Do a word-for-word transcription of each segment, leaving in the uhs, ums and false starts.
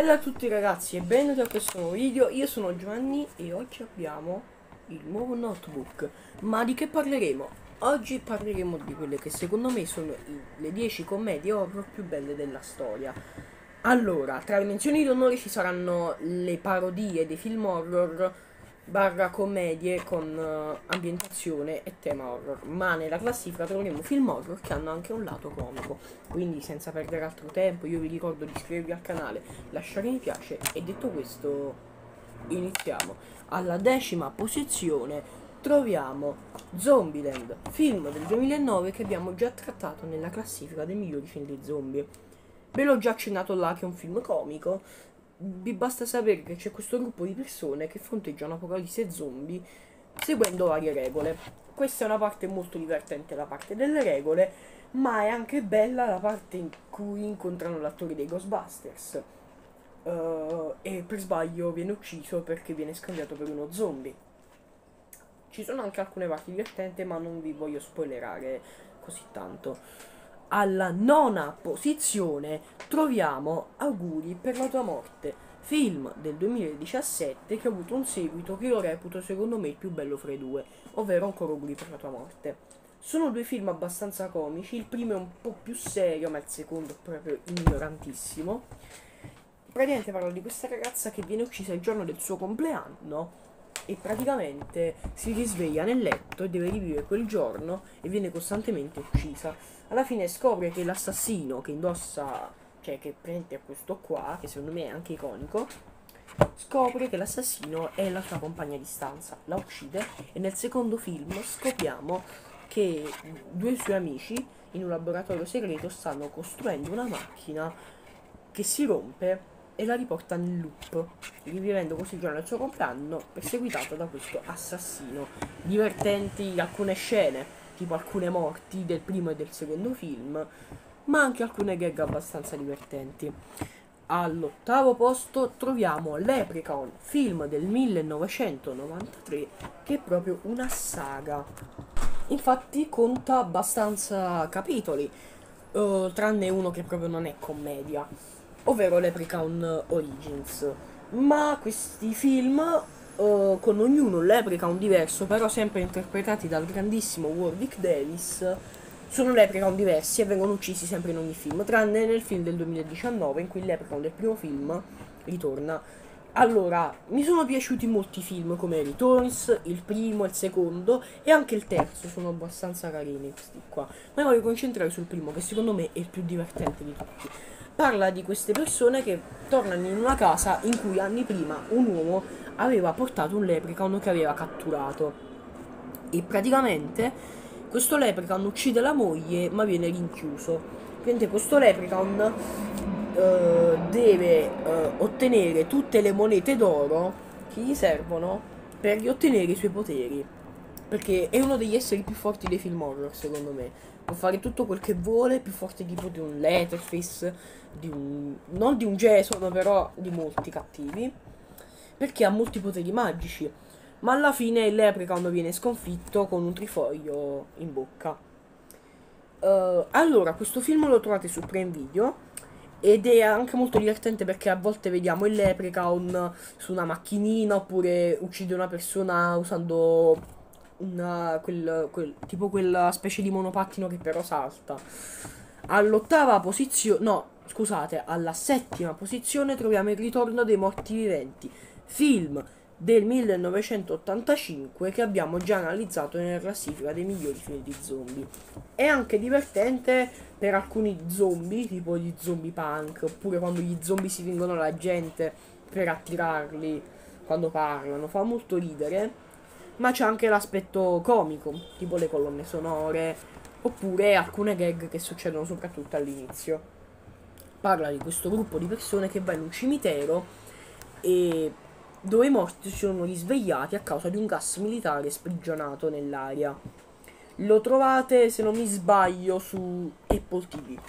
Bella a tutti ragazzi e benvenuti a questo nuovo video. Io sono Giovanni e oggi abbiamo il nuovo notebook. Ma di che parleremo? Oggi parleremo di quelle che secondo me sono i- le dieci commedie horror più belle della storia. Allora, tra le menzioni d'onore ci saranno le parodie dei film horror barra commedie con eh, ambientazione e tema horror, ma nella classifica troveremo film horror che hanno anche un lato comico. Quindi senza perdere altro tempo io vi ricordo di iscrivervi al canale, lasciare mi piace e detto questo iniziamo. Alla decima posizione troviamo Zombieland, film del duemilanove che abbiamo già trattato nella classifica dei migliori film di zombie. Ve l'ho già accennato là che è un film comico. Vi basta sapere che c'è questo gruppo di persone che fronteggiano apocalisse zombie seguendo varie regole. Questa è una parte molto divertente, la parte delle regole, ma è anche bella la parte in cui incontrano l'attore dei Ghostbusters uh, e per sbaglio viene ucciso perché viene scambiato per uno zombie. Ci sono anche alcune parti divertenti, ma non vi voglio spoilerare così tanto. Alla nona posizione troviamo Auguri per la tua morte, film del duemiladiciassette che ha avuto un seguito che io reputo secondo me il più bello fra i due, ovvero Ancora Auguri per la tua morte. Sono due film abbastanza comici, il primo è un po' più serio, ma il secondo è proprio ignorantissimo. Praticamente parla di questa ragazza che viene uccisa il giorno del suo compleanno e praticamente si risveglia nel letto e deve rivivere quel giorno e viene costantemente uccisa. Alla fine scopre che l'assassino che indossa, cioè che prende questo qua, che secondo me è anche iconico, scopre che l'assassino è la sua compagna di stanza, la uccide e nel secondo film scopriamo che due suoi amici in un laboratorio segreto stanno costruendo una macchina che si rompe e la riporta nel loop, rivivendo così il giorno del suo compleanno perseguitato da questo assassino. Divertenti alcune scene, tipo alcune morti del primo e del secondo film, ma anche alcune gag abbastanza divertenti. All'ottavo posto troviamo Leprechaun, film del millenovecentonovantatré, che è proprio una saga. Infatti conta abbastanza capitoli, uh, tranne uno che proprio non è commedia, ovvero Leprechaun Origins. Ma questi film, uh, con ognuno un Leprechaun diverso, però sempre interpretati dal grandissimo Warwick Davis, sono Leprechaun diversi e vengono uccisi sempre in ogni film, tranne nel film del duemiladiciannove in cui il Leprechaun del primo film ritorna. Allora, mi sono piaciuti molti film come Returns, il primo, il secondo e anche il terzo, sono abbastanza carini questi qua. Ma voglio concentrare sul primo, che secondo me è il più divertente di tutti. Parla di queste persone che tornano in una casa in cui anni prima un uomo aveva portato un leprechaun che aveva catturato. E praticamente questo leprechaun uccide la moglie ma viene rinchiuso. Quindi questo leprechaun eh, deve eh, ottenere tutte le monete d'oro che gli servono per riottenere i suoi poteri. Perché è uno degli esseri più forti dei film horror, secondo me. Può fare tutto quel che vuole, più forte tipo di un Leatherface, di un... non di un Jason, però di molti cattivi. Perché ha molti poteri magici. Ma alla fine il Leprechaun viene sconfitto con un trifoglio in bocca. Uh, allora, questo film lo trovate su Prime Video. Ed è anche molto divertente perché a volte vediamo il Leprechaun su una macchinina oppure uccide una persona usando una, quel, quel, tipo quella specie di monopattino che però salta. All'ottava posizione, no, scusate, alla settima posizione troviamo il Ritorno dei morti viventi, film del millenovecentottantacinque che abbiamo già analizzato nella classifica dei migliori film di zombie. È anche divertente per alcuni zombie, tipo gli zombie punk, oppure quando gli zombie si fingono la gente per attirarli quando parlano, fa molto ridere, ma c'è anche l'aspetto comico, tipo le colonne sonore, oppure alcune gag che succedono soprattutto all'inizio. Parla di questo gruppo di persone che va in un cimitero e dove i morti si sono risvegliati a causa di un gas militare sprigionato nell'aria. Lo trovate, se non mi sbaglio, su Apple T V.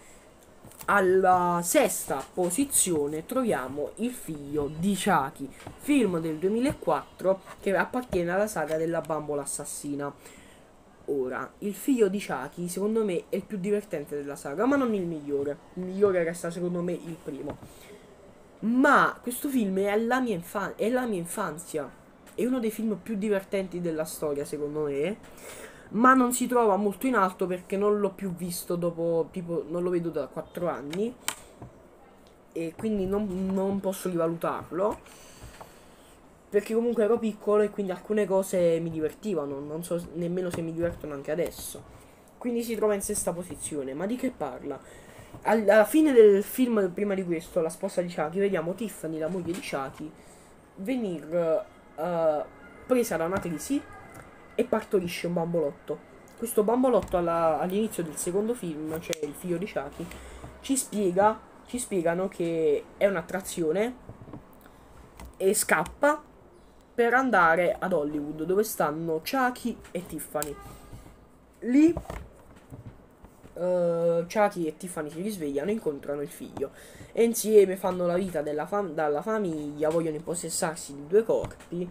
Alla sesta posizione troviamo Il figlio di Chucky, film del duemilaquattro che appartiene alla saga della bambola assassina. Ora, Il figlio di Chucky secondo me è il più divertente della saga, ma non il migliore. Il migliore resta secondo me il primo. Ma questo film è la mia, infa- è la mia infanzia. È uno dei film più divertenti della storia, secondo me. Ma non si trova molto in alto perché non l'ho più visto dopo, tipo, non lo vedo da quattro anni. E quindi non, non posso rivalutarlo. Perché comunque ero piccolo e quindi alcune cose mi divertivano. Non so nemmeno se mi divertono anche adesso. Quindi si trova in sesta posizione. Ma di che parla? Alla fine del film, prima di questo, La sposa di Chucky, vediamo Tiffany, la moglie di Chucky, venir uh, presa da una crisi e partorisce un bambolotto. Questo bambolotto alla- all'inizio del secondo film, cioè il figlio di Chucky, ci spiega, ci spiegano che è un'attrazione e scappa per andare ad Hollywood, dove stanno Chucky e Tiffany. Lì uh, Chucky e Tiffany si risvegliano e incontrano il figlio e insieme fanno la vita della fam- dalla famiglia, vogliono impossessarsi di due corpi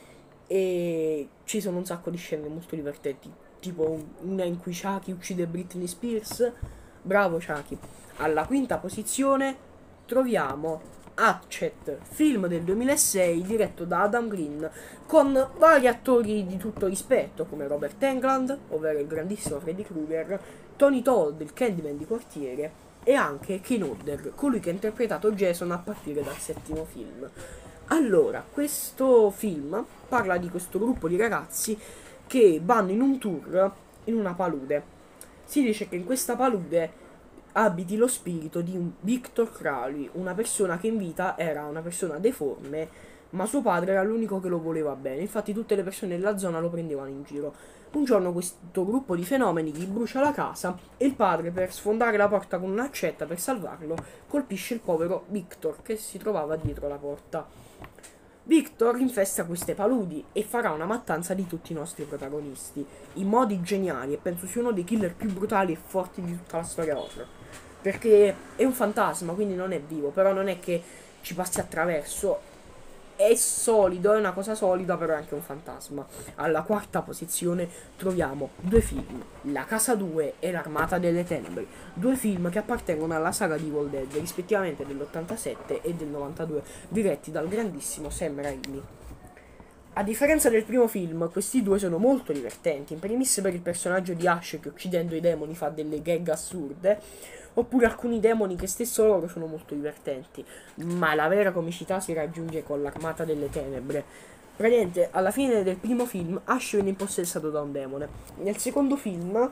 e ci sono un sacco di scene molto divertenti, tipo una in cui Chucky uccide Britney Spears. Bravo Chucky. Alla quinta posizione troviamo Hatchet, film del duemilasei diretto da Adam Green, con vari attori di tutto rispetto come Robert Englund, ovvero il grandissimo Freddy Krueger, Tony Todd, il Candyman di quartiere, e anche Kane Hodder, colui che ha interpretato Jason a partire dal settimo film. Allora, questo film parla di questo gruppo di ragazzi che vanno in un tour in una palude. Si dice che in questa palude abiti lo spirito di un Victor Crowley, una persona che in vita era una persona deforme, ma suo padre era l'unico che lo voleva bene. Infatti tutte le persone della zona lo prendevano in giro. Un giorno questo gruppo di fenomeni gli brucia la casa e il padre, per sfondare la porta con un'accetta per salvarlo, colpisce il povero Victor che si trovava dietro la porta. Victor infesta queste paludi e farà una mattanza di tutti i nostri protagonisti in modi geniali, e penso sia uno dei killer più brutali e forti di tutta la storia horror, perché è un fantasma, quindi non è vivo, però non è che ci passi attraverso, è solido, è una cosa solida, però è anche un fantasma. Alla quarta posizione troviamo due film, La Casa due e L'Armata delle Tenebre, due film che appartengono alla saga di Evil Dead, rispettivamente dell'ottantasette e del novantadue, diretti dal grandissimo Sam Raimi. A differenza del primo film, questi due sono molto divertenti, in primis per il personaggio di Ash che uccidendo i demoni fa delle gag assurde, oppure alcuni demoni che stesso loro sono molto divertenti, ma la vera comicità si raggiunge con l'Armata delle Tenebre. Praticamente, alla fine del primo film, Ash viene impossessato da un demone. Nel secondo film,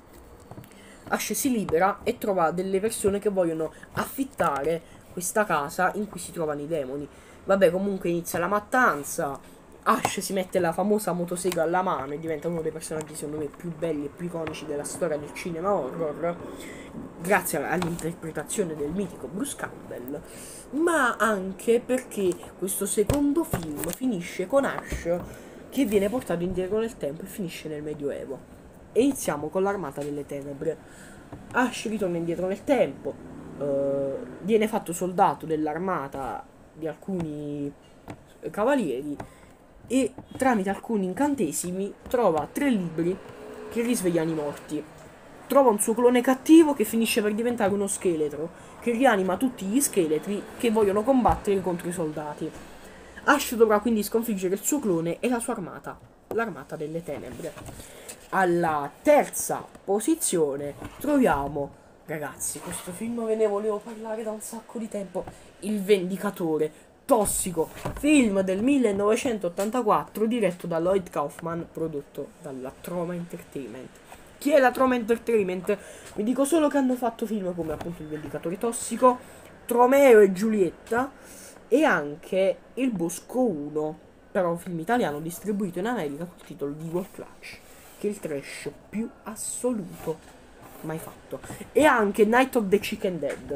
Ash si libera e trova delle persone che vogliono affittare questa casa in cui si trovano i demoni. Vabbè, comunque inizia la mattanza. Ash si mette la famosa motosega alla mano e diventa uno dei personaggi secondo me più belli e più iconici della storia del cinema horror, grazie all'interpretazione del mitico Bruce Campbell, ma anche perché questo secondo film finisce con Ash che viene portato indietro nel tempo e finisce nel Medioevo. E iniziamo con l'Armata delle Tenebre. Ash ritorna indietro nel tempo, eh, viene fatto soldato dell'armata di alcuni cavalieri e tramite alcuni incantesimi trova tre libri che risvegliano i morti. Trova un suo clone cattivo che finisce per diventare uno scheletro, che rianima tutti gli scheletri che vogliono combattere contro i soldati. Ash dovrà quindi sconfiggere il suo clone e la sua armata, l'Armata delle Tenebre. Alla terza posizione troviamo, ragazzi, questo film ve ne volevo parlare da un sacco di tempo, Il Vendicatore. Tossico, film del millenovecentottantaquattro diretto da Lloyd Kaufman, prodotto dalla Troma Entertainment. Chi è la Troma Entertainment? Vi dico solo che hanno fatto film come appunto Il Vendicatore Tossico, Tromeo e Giulietta e anche Il Bosco uno, però un film italiano distribuito in America col titolo di Evil Clutch, che è il trash più assoluto mai fatto. E anche Night of the Chicken Dead.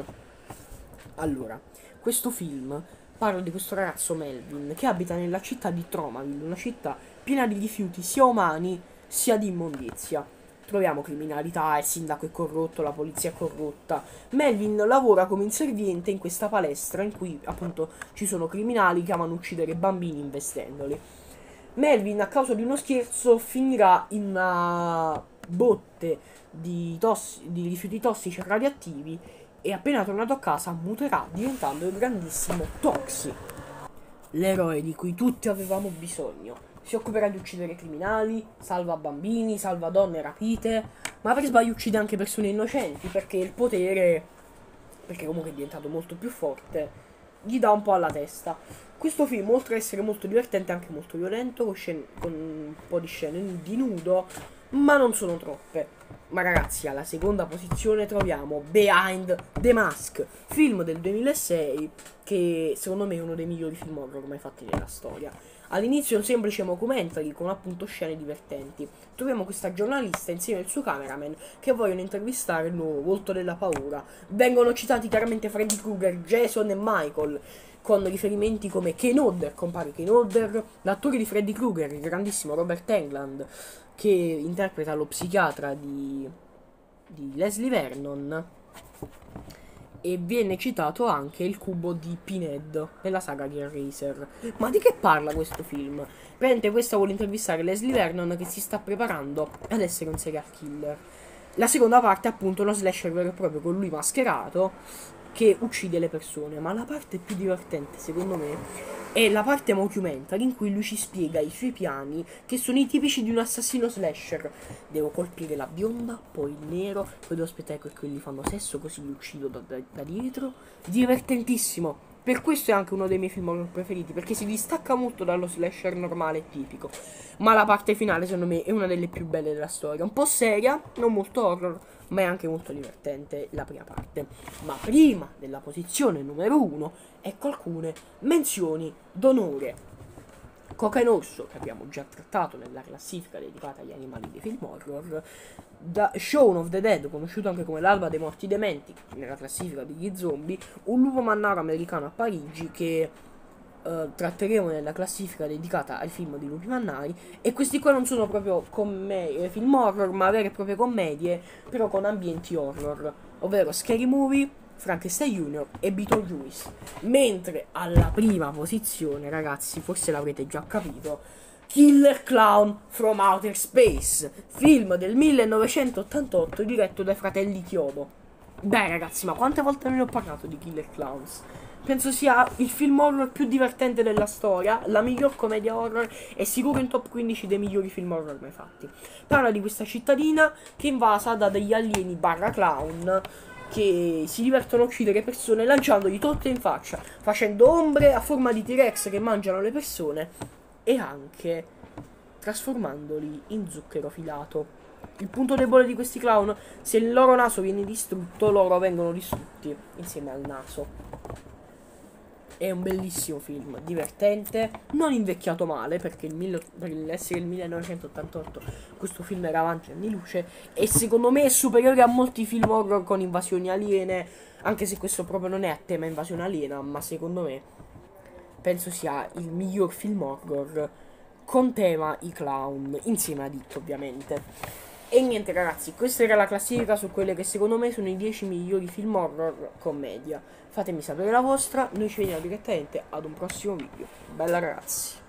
Allora, questo film parla di questo ragazzo Melvin che abita nella città di Tromaville, una città piena di rifiuti sia umani sia di immondizia. Troviamo criminalità, il sindaco è corrotto, la polizia è corrotta. Melvin lavora come inserviente in questa palestra in cui appunto ci sono criminali che amano uccidere bambini investendoli. Melvin, a causa di uno scherzo, finirà in una botte di, tossi- di rifiuti tossici e radioattivi e appena tornato a casa muterà diventando il grandissimo Toxi, l'eroe di cui tutti avevamo bisogno. Si occuperà di uccidere criminali, salva bambini, salva donne rapite, ma per sbaglio uccide anche persone innocenti perché il potere, perché comunque è diventato molto più forte, gli dà un po' alla testa. Questo film, oltre ad essere molto divertente, è anche molto violento, con, scene, con un po' di scene di nudo, ma non sono troppe. Ma ragazzi, alla seconda posizione troviamo Behind the Mask, film del duemilasei che secondo me è uno dei migliori film horror mai fatti nella storia. All'inizio è un semplice mockumentary con appunto scene divertenti. Troviamo questa giornalista insieme al suo cameraman che vogliono intervistare il nuovo volto della paura. Vengono citati chiaramente Freddy Krueger, Jason e Michael, con riferimenti come Kane Hodder, compare Kane Hodder, l'attore di Freddy Krueger, il grandissimo Robert Englund, che interpreta lo psichiatra di, di Leslie Vernon, e viene citato anche il cubo di Pinhead nella saga di Hellraiser. Ma di che parla questo film? Praticamente questa vuole intervistare Leslie Vernon che si sta preparando ad essere un serial killer. La seconda parte è appunto uno slasher vero e proprio con lui mascherato che uccide le persone, ma la parte più divertente secondo me è la parte mockumentary in cui lui ci spiega i suoi piani, che sono i tipici di un assassino slasher. Devo colpire la bionda, poi il nero, poi devo aspettare che quelli fanno sesso così li uccido da, da, da dietro. Divertentissimo. Per questo è anche uno dei miei film horror preferiti, perché si distacca molto dallo slasher normale e tipico. Ma la parte finale secondo me è una delle più belle della storia. Un po' seria, non molto horror, ma è anche molto divertente la prima parte. Ma prima della posizione numero uno, ecco alcune menzioni d'onore. Coca in Orso, che abbiamo già trattato nella classifica dedicata agli animali dei film horror, da Shaun of the Dead, conosciuto anche come l'alba dei morti dementi, nella classifica degli zombie, Un lupo mannaro americano a Parigi, che uh, tratteremo nella classifica dedicata ai film di lupi mannari, e questi qua non sono proprio come film horror, ma vere e proprie commedie, però con ambienti horror, ovvero Scary Movie, Frankenstein Junior e Beetlejuice. Mentre alla prima posizione, ragazzi, forse l'avrete già capito, Killer Clown from Outer Space, film del millenovecentottantotto diretto dai fratelli Chiodo. Dai ragazzi, ma quante volte ne ho parlato di Killer Clowns? Penso sia il film horror più divertente della storia, la miglior commedia horror e sicuro in top quindici dei migliori film horror mai fatti. Parla di questa cittadina che è invasa da degli alieni barra clown che si divertono a uccidere persone lanciandogli torte in faccia, facendo ombre a forma di T-Rex che mangiano le persone e anche trasformandoli in zucchero filato. Il punto debole di questi clown: se il loro naso viene distrutto, loro vengono distrutti insieme al naso. È un bellissimo film, divertente, non invecchiato male, perché il mille, per essere il millenovecentottantotto questo film era avanti anni luce, e secondo me è superiore a molti film horror con invasioni aliene, anche se questo proprio non è a tema invasione aliena, ma secondo me penso sia il miglior film horror con tema i clown, insieme a It ovviamente. E niente ragazzi, questa era la classifica su quelle che secondo me sono i dieci migliori film horror commedia. Fatemi sapere la vostra, noi ci vediamo direttamente ad un prossimo video. Bella ragazzi!